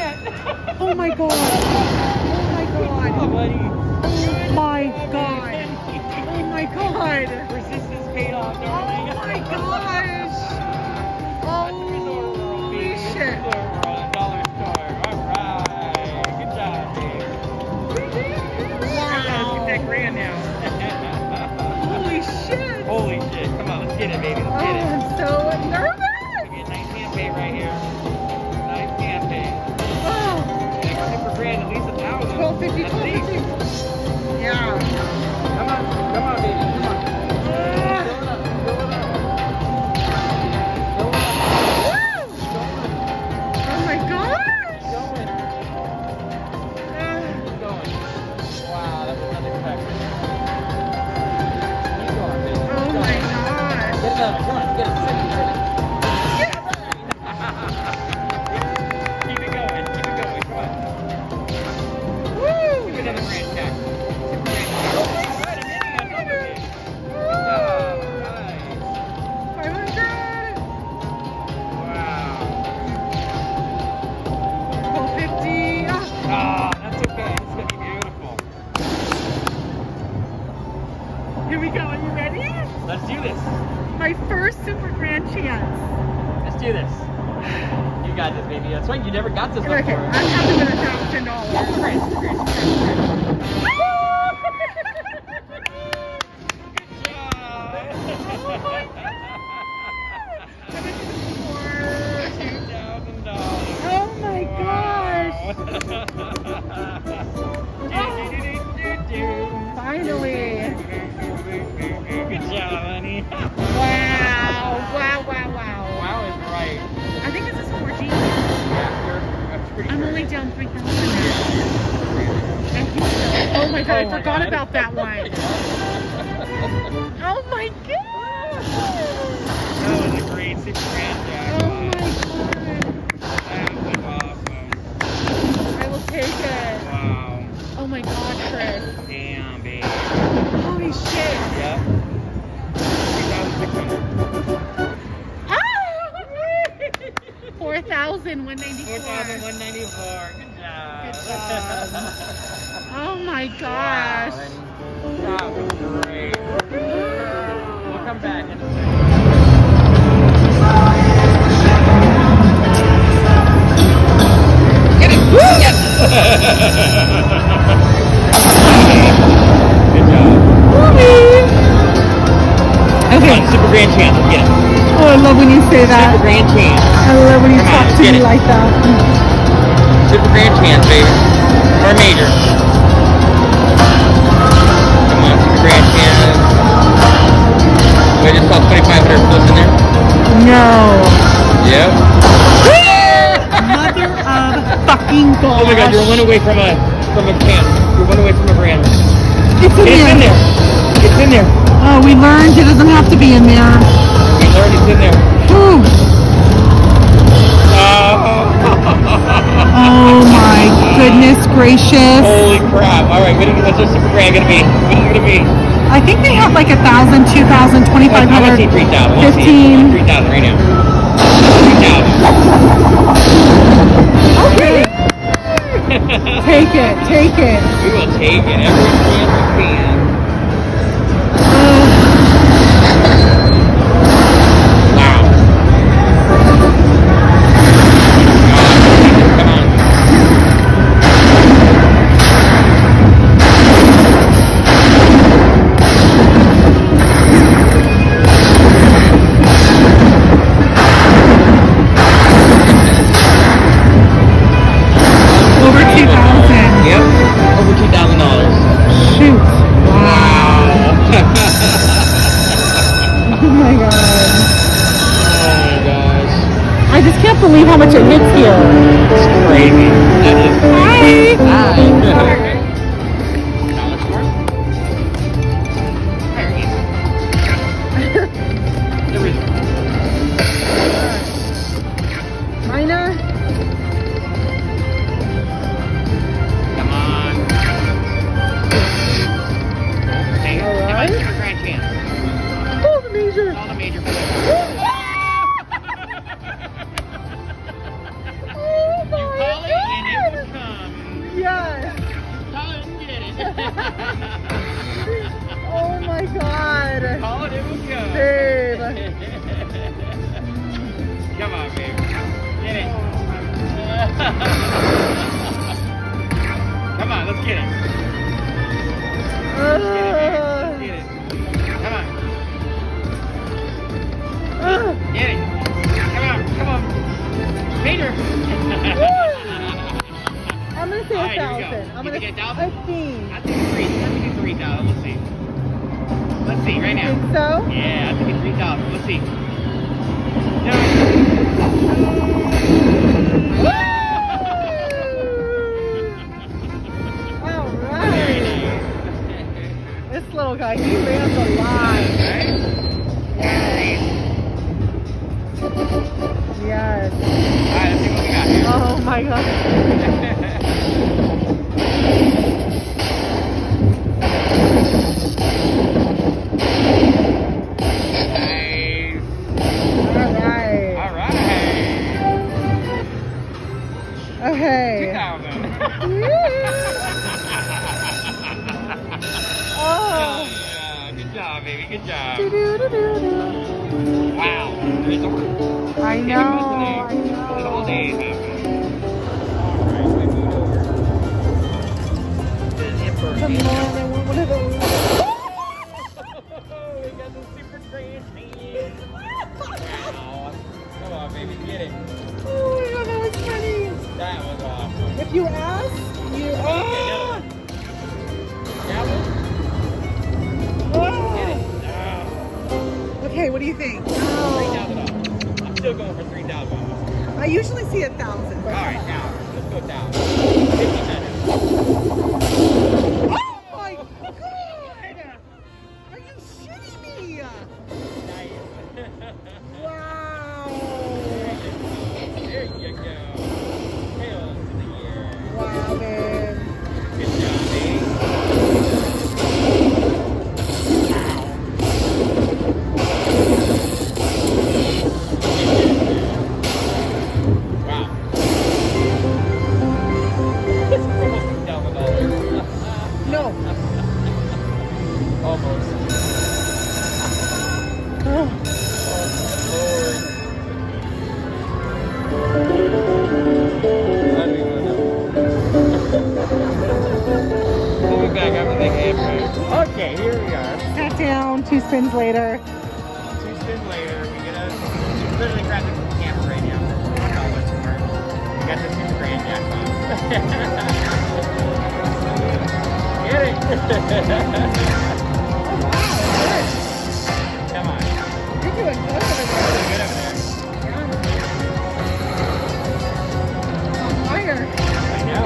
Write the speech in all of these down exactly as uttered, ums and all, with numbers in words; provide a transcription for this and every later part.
yet. Oh my god. Oh my god. Oh, buddy. Oh my god. Oh my god. Resistance paid off, darling. Oh my gosh. Holy shit. Dollar store. Alright. Good job, babe. Let's get that grand now. Holy shit. Holy shit. Come on, let's get it, baby. Let's Oh, get it. I'm so nervous. Get a nice hand pay right here. Nice hand pay. Oh. Next super grand, at least a thousand. twelve fifty, At twelve least. fifty. Yeah. Come on, come on, baby. Come on. Ah. Fill it up, fill it up. Fill it up. Oh my gosh. Keep going. Keep going. Wow, that was unexpected. Keep going, baby. Keep Oh going. my gosh. Get another one. Come on, get a second. Keep it going. Keep it going. Come on. Woo. Give me another grand check. Super grand check. Oh my God, I'm hitting on top of it. Good job. Nice. five hundred. Wow. twelve fifty. Ah. Ah, that's okay. It's gonna be beautiful. Here we go. Are you ready? Let's do this. My first super grand chance. Let's do this. You got this, baby. That's right. You never got this before. Okay, I'm happy with a thousand dollars. Super grand, super grand, super grand, super grand. Good job. Two thousand dollars. Oh my gosh. Finally. Good job, honey. Wow. Wow, wow, wow. Wow is right. I think this is four G. Yeah, you're, that's pretty I'm sure. only down three thousand now. Thank you so Oh my god, Oh I my forgot God. about that one. Oh my god. That was a great super grand Oh jackpot. my god. That was awesome. I will take it. Wow. Oh my god, Chris. Damn, babe. Holy shit. Yep. three thousand six hundred. Ah! four thousand one ninety-four. four thousand one ninety-four. Good job. Good job. Oh my Wow, gosh. honey. That was great. We'll come back in a second. Get it! Yes! Good job. Okay. Come on, super grand chance. Let's get it. Oh, I love when you say Super that. grand chance. I love when you Come on, talk let's to get me it. like that. Super grand chance, baby. Or major. Come on, super grand chance. We just saw twenty-five hundred flips in there. No. Yep. Mother of fucking gosh. Oh my god, you're one away from a from a chance. You're one away from a grand. It's in It's there. in there. It's in there. Oh, we learned it doesn't have to be in there. We learned it's in there. Whew. Oh. Oh my goodness gracious. Holy crap. Alright, what's our super grand gonna be? What is it gonna be? I think they have like a thousand, two thousand, twenty-five I want to see hundred, three thousand. I want to see fifteen. three thousand right now. three thousand. Okay. Take it, take it. We will take it every chance we can. Wow. Come on. Over two thousand. Yep. Over two thousand dollars. Shoot. Wow. Oh my god. Oh my gosh. I just can't believe how much it hits here. It's crazy. That is Hi. Hi. Dollar store? There it is. The original. Minor. Come on. Hey, All give right. us your grand chance. Oh, the major. All the major Oh players. my You call it, God. and Come on, let's get it. Uh, Let's get it, baby. Let's get it. Come on. uh, Get it. Come on, come on. Peter. I'm gonna say All a right, here we go. thousand. I'm You gonna think a I thousand? think. I think three. I think it's three thousand. Let's see. Let's see right now. Think so? Yeah, I think it's three thousand. Let's see. No. All Very right. nice. This little guy, he ran the line. Right? Yes. Yes. All right, let's see what we got here. Oh my God. Nice. All right. All right. two Okay. thousand. Oh. Yeah, good job, baby. Good job. Do-do-do-do-do. Wow. There's over. I know. I The whole know. day is happening. Alright, we moved over. The zipper. Come on, I want one of those. We got the super grand hands. Wow. Come on, baby, get it. Oh my God, that was funny. That was awesome. If you ask, you. Oh. That one? Get it. Oh. No. Okay, what do you think? three Oh. thousand dollars. I'm still going for three thousand dollars. I usually see a thousand. But... Alright, now, let's go down. fifty hundred. Oh my God! Are you shitting me? Nice. Wow! There you go. Tail to the ear. Wow, man. Good job, babe. Wow. It's almost two thousand dollars. No. Almost. Oh. Oh, Lord. How do we go now? We'll be back after the game, right? Okay, here we are. Sat down, two spins later. Two spins later, we get a literally grabbed it from the camera right now. One dollar somewhere. We got the super grand jackpot. Get it! Oh wow, good. Come on. You're doing good over Really there. good over there. On fire. I know.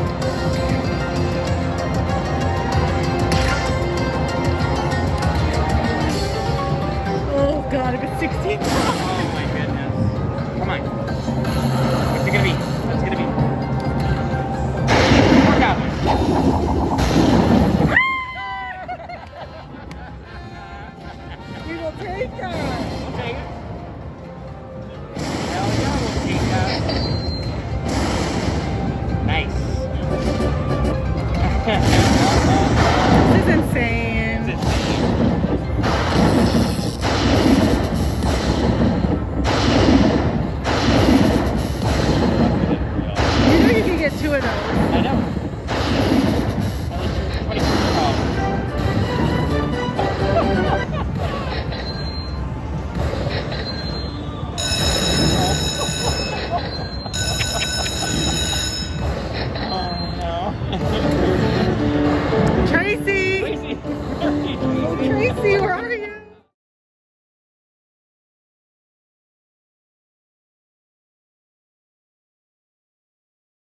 Oh God, if it's sixteen. Oh my goodness. Come on. What's it gonna be? What's it gonna be? four thousand. We will take that. We'll take it. Hell yeah, we'll take that. Nice. This is insane.